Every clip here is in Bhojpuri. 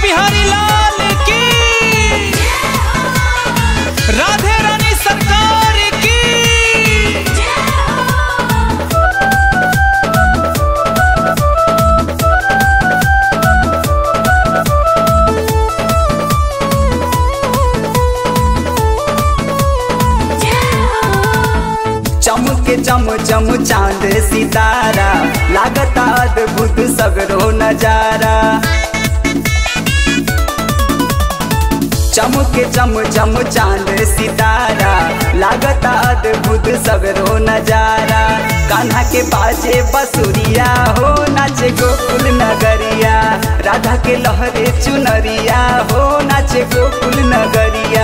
बिहारी लाल की, राधे रानी सरकार की। चमके चम चम चांद सितारा, लागता अद्भुत सगरो नजारा। चमके चम चम चांद सितारा, लागता अद्भुत सगरो नजारा। कान्हा के बाजे बसुरिया हो, नाचे गोकुल नगरिया। राधा के लहरे चुनरिया हो, नाचे गोकुल नगरिया।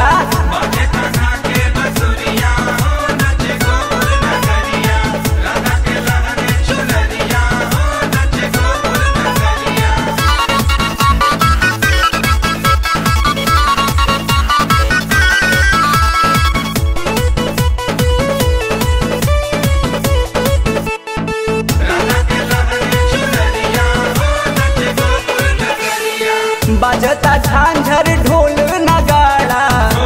बजता झांझर ढोल नगाड़ा,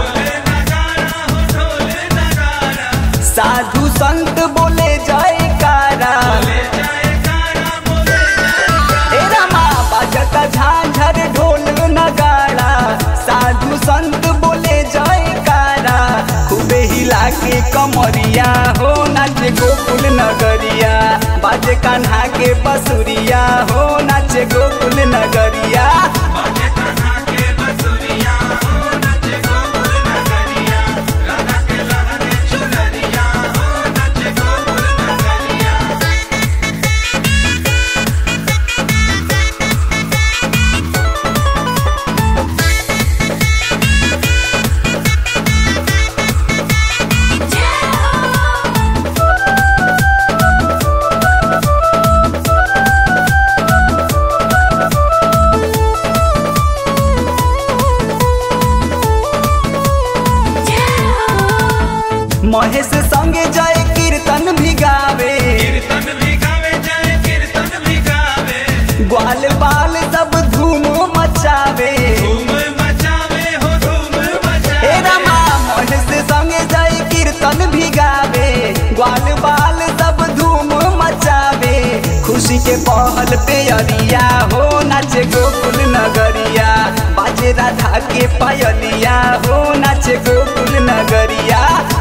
साधु संत बोले जयकारा। ए रामा बजता झांझर ढोल नगाड़ा, साधु संत बोले जयकारा। खूबे हिला के कमरिया हो, नाचे गोकुल नगरिया। बाजे कान्हा के बसुरिया हो, नाचे गोकुल नगरिया। महेश संगे जय कीर्तन भी गावे, जय कीर्तन भी गावे। ग्वाल बाल सब धूम मचावे, धूम मचावे। हे रामा महेश संगे जय कीर्तन भी गावे, ग्वाल बाल सब धूम मचावे। खुशी के पहल पे अरिया हो, नाचे गोकुल नगरिया। बाजे राधा के पायलिया हो, नाचे गोकुल नगरिया।